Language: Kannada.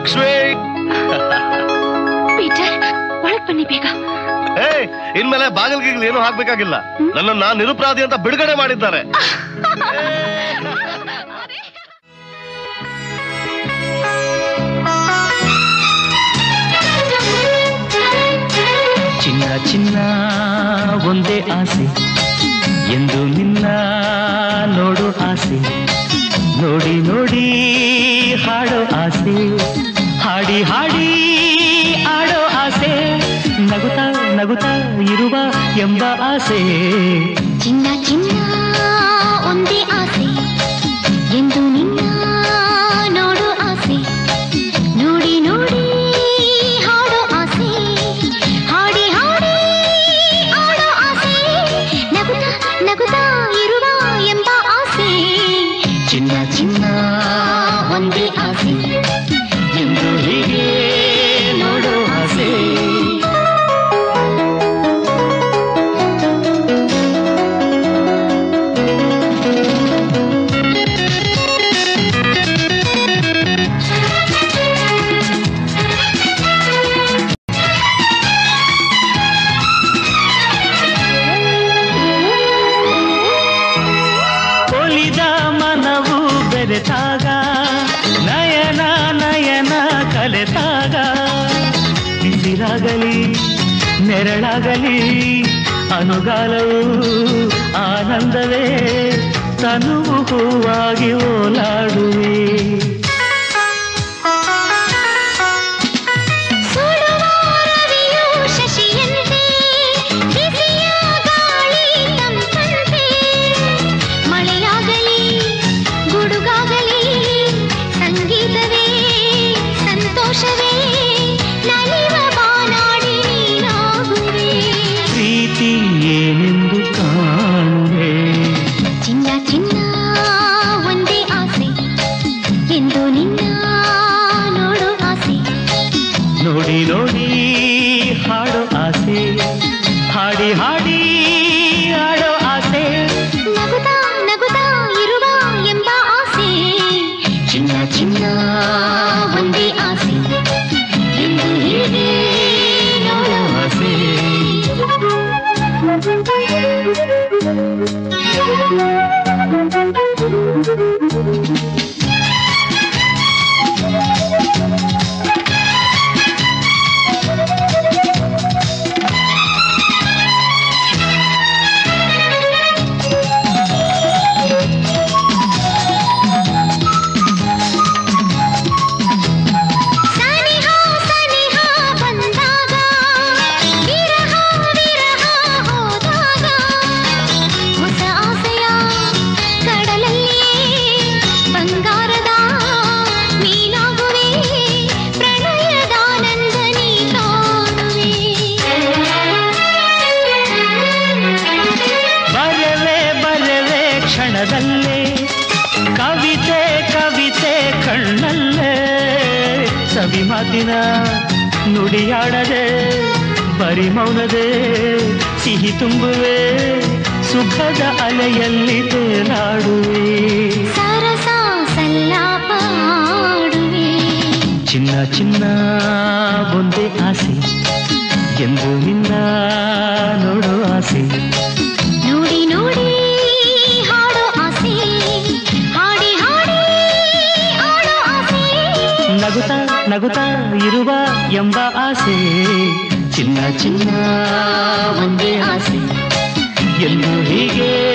ಲಕ್ಷ್ಮಿ. ಪೀಟರ್, ಒಳಗ್ ಬನ್ನಿ ಬೇಗ. ಇನ್ಮೇಲೆ ಬಾಗಿಲ್ಗಿಗಳು ಏನು ಹಾಕ್ಬೇಕಾಗಿಲ್ಲ. ನನ್ನನ್ನ ನಿರುಪರಾಧಿ ಅಂತ ಬಿಡುಗಡೆ ಮಾಡಿದ್ದಾರೆ. ಚಿನ್ನ ಚಿನ್ನ ಒಂದೇ ಆಸೆ, ಎಂದು ನಿನ್ನ ನೋಡು ಆಸೆ, ನೋಡಿ ನೋಡಿ ಹಾಡೋ ಆಸೆ, ಹಾಡಿ ಹಾಡಿ ಆಡೋ ಆಸೆ, ನಗುತ್ತಾ ನಗುತ್ತಾ ಇರುವ ಎಂಬ ಆಸೆ. ಚಿನ್ನ ಚಿನ್ನ ಒಂದೇ ಆಸೆ, ಎಂದು ನಿನ್ನ ನೋಡು ಆಸೆ, ನೋಡಿ ನೋಡಿ ಹಾಡೋ ಆಸೆ, ಹಾಡಿ ಹಾಡಿ ಆಡೋ ಆಸೆ, ನಗುತ್ತಾ ನಗುತ್ತಾ ಇರುವ ಎಂಬ ಆಸೆ. ಚಿನ್ನ ಚಿನ್ನ ಒಂದೇ ಆಸೆ, ಎಂದು ಹೀಗೆ ನೋಡೋ ಆಸೆ. ನಯನ ನಯನ ಕಲೆತಾಗ ಬಿಸಿಲಾಗಲಿ ನೆರಳಾಗಲಿ ಅನುಗಾಲವು ಆನಂದವೇ, ತನುವು ಹೂವಾಗಿ ಓಲಾಡುವೆ. ಏನೆಂದು ಕಾಣುವೆ. ಚಿನ್ನ ಚಿನ್ನ ಒಂದೇ ಆಸೆ, ಎಂದು ನಿನ್ನ ನೋಡು ಆಸೆ, ನೋಡಿ ನೋಡಿ ಹಾಡೋ ಆಸೆ, ಹಾಡಿ ಹಾಡಿ ಆಡೋ ಆಸೆ, ನಗುತ್ತಾ ನಗುತ್ತಾ ಇರುವ ಎಂಬ ಆಸೆ. ಚಿನ್ನ ಚಿನ್ನ ಒಂದೇ ಆಸೆ, ಎಂದು ಹೀಗೆ ನೋಡೋ ಆಸೆ. ಕವಿತೆ ಕವಿತೆ ಕಣ್ಣಲ್ಲೇ ಸವಿ ಮಾತಿನ ನುಡಿಯಾಡದೆ, ಬರಿ ಮೌನದೇ ಸಿಹಿ ತುಂಬುವೆ, ಸುಖದ ಅಲೆಯಲ್ಲಿ ತೇಲಾಡುವೆ, ಸರಸ ಸಲ್ಲಾಪ ಆಡುವೆ. ಚಿನ್ನ ಚಿನ್ನ ಒಂದೇ ಆಸೆ, ಎಂದು ನಿನ್ನ ನೋಡೋ ಆಸೆ, ನೋಡಿ ನೋಡಿ ಹಾಡೋ ಆಸೆ, ಹಾಡಿ ಹಾಡಿ ಆಡೋ ಆಸೆ, ನಗುತ್ತಾ ನಗುತ್ತಾ ಇರುವ ಎಂಬ ಆಸೆ. ಚಿನ್ನ ಚಿನ್ನ ಒಂದೇ ಆಸೆ, ಎಂದು ಹೀಗೆ